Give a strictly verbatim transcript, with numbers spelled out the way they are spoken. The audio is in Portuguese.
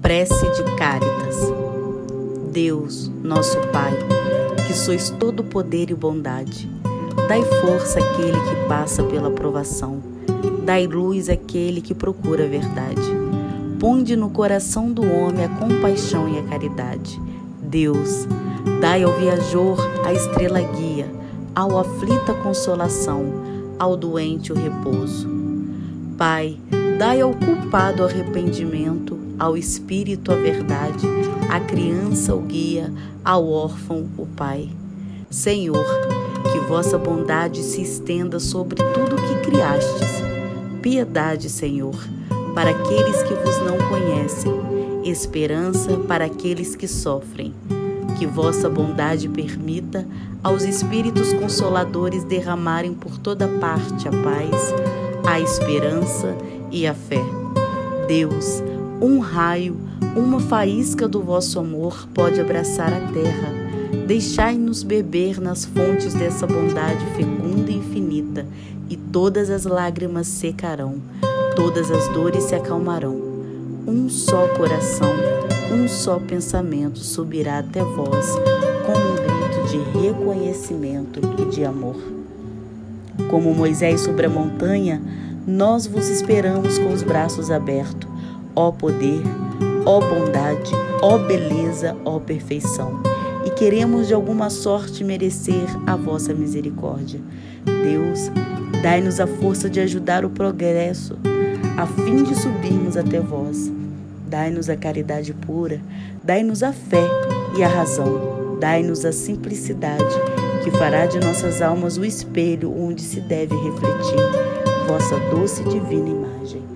Prece de Cáritas. Deus, nosso Pai, que sois todo poder e bondade, dai força àquele que passa pela provação, dai luz àquele que procura a verdade. Ponde no coração do homem a compaixão e a caridade. Deus, dai ao viajor a estrela guia, ao aflito a consolação, ao doente o repouso. Pai, dai ao culpado o arrependimento, ao espírito a verdade, à criança o guia, ao órfão o pai. Senhor, que vossa bondade se estenda sobre tudo o que criastes. Piedade, Senhor, para aqueles que vos não conhecem, esperança para aqueles que sofrem. Que vossa bondade permita aos espíritos consoladores derramarem por toda parte a paz, a esperança e a fé. Deus, um raio, uma faísca do vosso amor pode abraçar a terra. Deixai-nos beber nas fontes dessa bondade fecunda e infinita, e todas as lágrimas secarão, todas as dores se acalmarão. Um só coração, um só pensamento subirá até vós, com um grito de reconhecimento e de amor. Como Moisés sobre a montanha, nós vos esperamos com os braços abertos. Ó poder, ó bondade, ó beleza, ó perfeição. E queremos de alguma sorte merecer a vossa misericórdia. Deus, dai-nos a força de ajudar o progresso, a fim de subirmos até vós. Dai-nos a caridade pura, dai-nos a fé e a razão, dai-nos a simplicidade, que fará de nossas almas o espelho onde se deve refletir vossa doce e divina imagem.